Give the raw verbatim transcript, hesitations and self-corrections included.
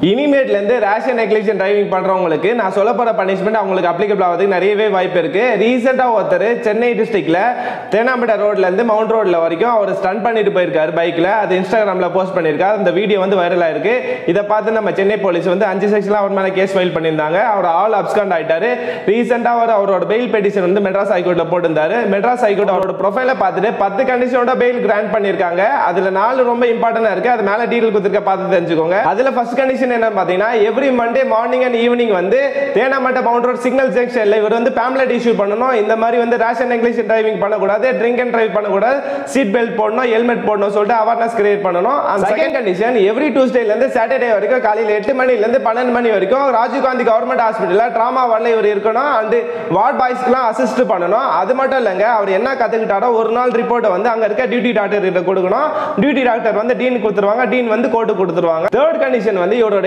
இனிமேட்ல இருந்து ரேஷ் and negligent driving பண்றவங்களுக்கு நான் சொல்ல போற பனிஷ்மெண்ட் அவங்களுக்கு அப்ளிகபிள் ஆகிறதுக்கு நிறையவே வாய்ப்பு இருக்கு. ரீசெண்டா ஒருத்தர் சென்னை டிஸ்ட்ரிக்ட்ல தேனாம்பேட்டை ரோட்ல இருந்து மவுண்ட் ரோட்ல வரைக்கும் அவர் ஸ்டன் பண்ணிட்டு போயிருக்காரு பைக்ல. அது இன்ஸ்டாகிராம்ல போஸ்ட் பண்ணிருக்காரு. அந்த வீடியோ வந்து வைரல் ஆயிருக்கு. இதை பார்த்து நம்ம சென்னை போலீஸ் வந்து அஞ்சு செக்ஷன்ல அவர் மேல கேஸ் ஃபைல் பண்ணியிருந்தாங்க. அவர் ஆல் அப்ஸ்காண்ட் ஆயிட்டாரு. ரீசெண்டா அவர் அவரோட பெயில் பெட்டிஷன் வந்து மெட்ராஸ் ஹைகோர்ட்ல போட்டிருந்தாரு. மெட்ராஸ் ஹைகோர்ட் அவரோட ப்ரொஃபைலை பார்த்துட்டு பத்து கண்டிஷனோட பெயில் கிராண்ட் பண்ணிருக்காங்க. அதுல நாலு ரொம்ப இம்பார்ட்டன்டா இருக்கு. அது மேல டீடைல் கொடுத்துருக்க பார்த்து தெரிஞ்சுக்கோங்க. அதுல ஃபர்ஸ்ட் கண்டிஷன் என்ன பாத்தீங்கன்னா, every Monday morning and evening வந்து தேனாம்பேட்டை மவுண்ட் ரோட் சிக்னல் ஜங்ஷன்ல இவர் வந்து பேம்லெட் இஷ்யூ பண்ணணும். இந்த மாதிரி வந்து ரேஷ் அண்ட் நெக்லிஜென்ட் டிரைவிங் பண்ணக்கூடாது, ட்ரிங்க் அண்ட் டிரைவ் பண்ணக்கூடாது, சீட் பெல்ட் போடணும், ஹெல்மெட் போடணும் சொல்லிட்டு அவேர்னஸ் கிரியேட் பண்ணணும். அந்த செகண்ட் கண்டிஷன், எவ்ரி டியூஸ்டேல இருந்து சாட்டர்டே வரைக்கும் காலையில எட்டு மணில இருந்து பன்னெண்டு மணி வரைக்கும் ராஜீவ் காந்தி கவர்மெண்ட் ஹாஸ்பிட்டல்ல டிராமா வார்டில் இவர் இருக்கணும். அண்ட் வார்ட் பாய்ஸ்க்குலாம் அசிஸ்ட் பண்ணணும். அது மட்டும் இல்லைங்க, அவர் என்ன கத்துக்கிட்டாரோ ஒரு நாள் ரிப்போர்ட்டை வந்து அங்க இருக்க டியூட்டி டாக்டர் கிட்ட கொடுக்கணும். டியூட்டி டாக்டர் வந்து டீன் கொடுத்துருவாங்க, டீன் வந்து கோர்ட்டு கொடுத்துருவாங்க. தேர்ட் கண்டிஷன் வந்து இவரோட